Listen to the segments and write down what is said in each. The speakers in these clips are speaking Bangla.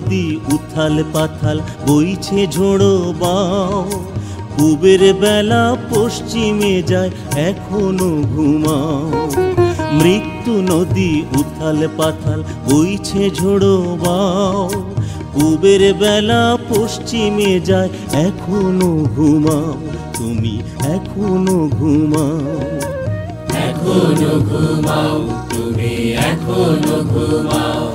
নদী উথাল পাথাল বইছে ঝোড়ো বাও, পূবের বেলা পশ্চিমে যায় এখনো ঘুমাও। মৃত্যু নদী উথাল পাথাল বইছে ঝোড়ো বাও, পূবের বেলা পশ্চিমে যায় এখনো ঘুমাও, তুমি এখনো ঘুমাও। এখনো ঘুমাও, তুমি এখনো ঘুমাও।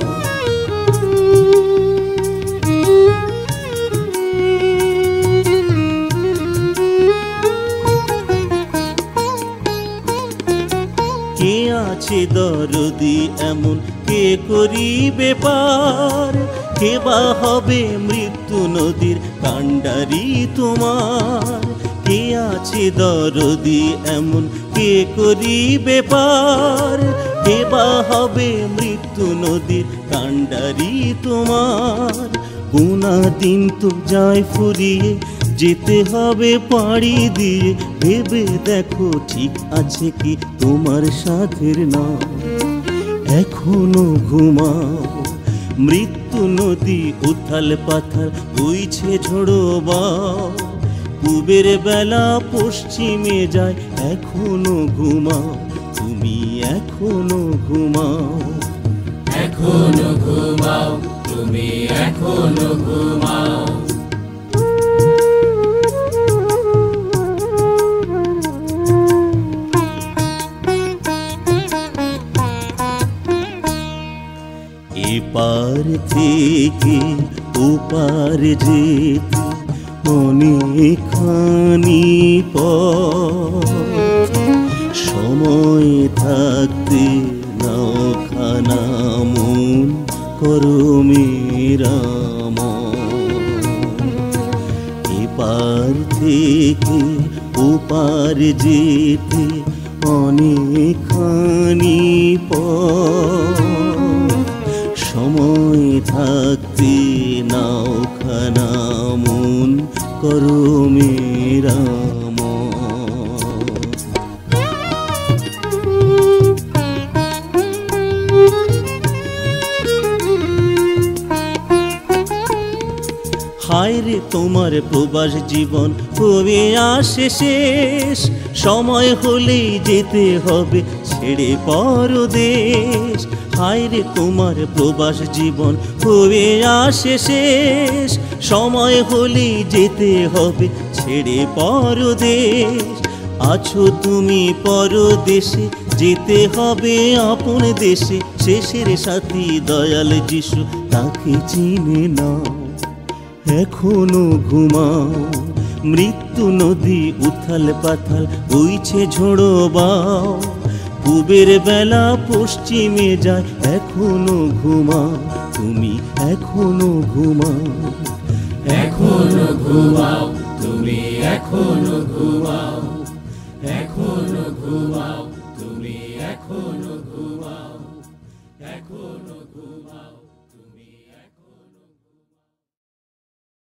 কে আছে দরদি এমন, কে করিবে পার? কে বা হবে মৃত্যু নদীর কাণ্ডারি তোমার? কে আছে দরদি এমন, কে করিবে পার? কে বা হবে মৃত্যু নদীর কাণ্ডারি তোমার? গোনা দিন তো যায় ফুরিয়ে, যেতে হবে পাড়ি দিয়ে, ভেবে দেখো ঠিক আছে কি তোমার সাধের নাম? এখনো ঘুমাও, মৃত্যু নদী উথাল পাথাল বইছে ঝোড়ো বাও, পূবের বেলা পশ্চিমে যায় এখনো ঘুমাও, তুমি এখনো ঘুমাও। এখনো ঘুমাও, তুমি এখনো ঘুমাও। এপার থেকে ওপার যেতে অনেকখানি পথ, সময় থাকতে নৌখানা মন করো মেরামত। এপার থেকে ওপার যেতে অনেকখানি পথ, সময় থাকতে নাওখানা মন করো মেরামত। হায় রে তোমার প্রবাস জীবন হবে আসে শেষ, সময় হলেই যেতে হবে ছেড়ে পরদেশ। হায় রে তোমার প্রবাস জীবন হবে আসে শেষ, সময় হলেই যেতে হবে ছেড়ে পরদেশ। আছো তুমি পরদেশে, যেতে হবে আপন দেশে, শেষের সাথী দয়াল যিশু তাকে চিনে নাও। এখনো ঘুমাও, মৃত্যু নদী উথাল পাথাল বইছে ঝোড়ো বাও, পূবের বেলা পশ্চিমে যায় এখনো ঘুমাও, তুমি এখনো ঘুমাও। এখনো ঘুমাও, তুমি এখনো ঘুমাও।